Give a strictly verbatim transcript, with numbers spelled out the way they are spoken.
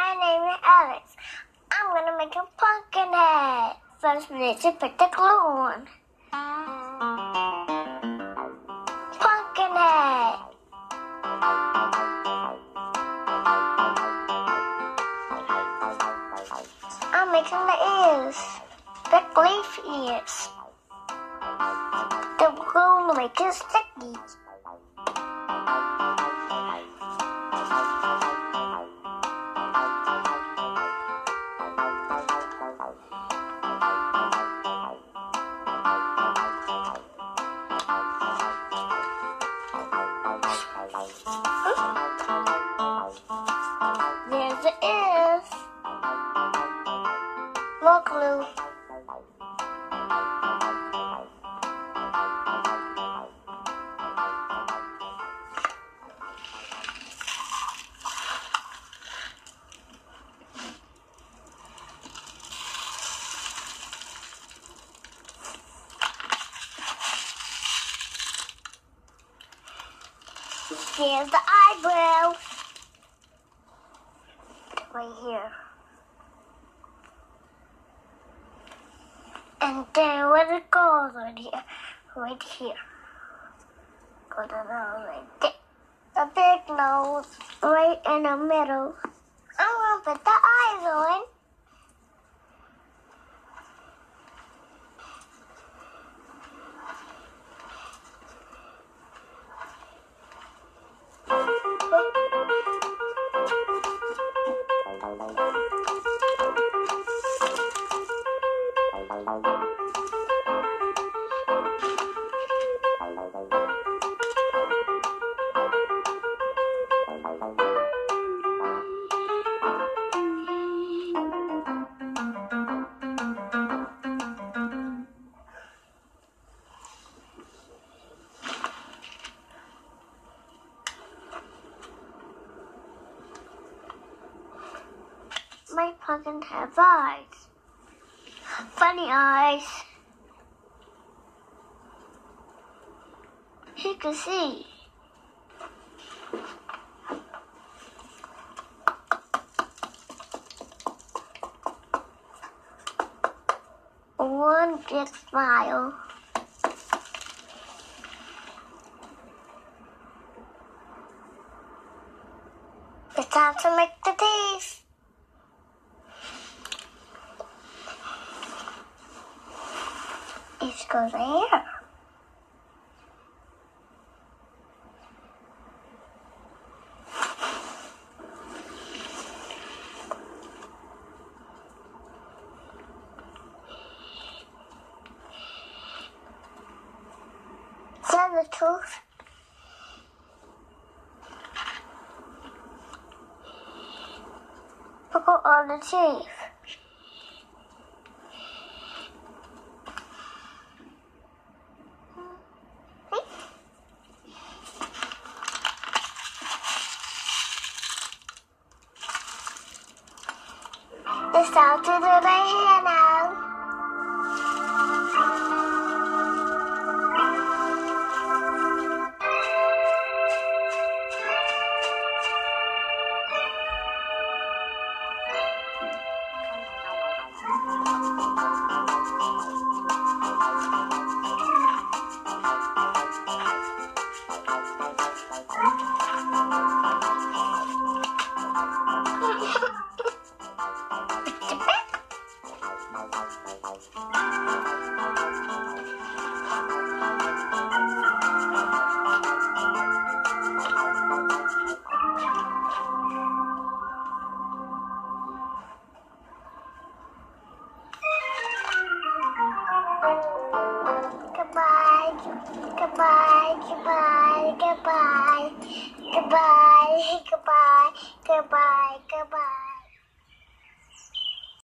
my name is Alex. I'm gonna make a pumpkin head. First, we need to put the glue on. Pumpkin head. I'm making the ears. The leaf ears. The glue will make it sticky. There's the ears. More glue. Here's the eyebrows. Right here. And then where it goes right here. Right here. Go to the nose right there. The big nose right in the middle. I'm gonna put the eyes on. My pumpkin has eyes. Funny eyes. You can see. One big smile. It's time to make the teeth. It goes here. There's the tooth. Look at all the teeth. It's time to do my hair now. Goodbye, goodbye, goodbye, goodbye, goodbye, goodbye, goodbye.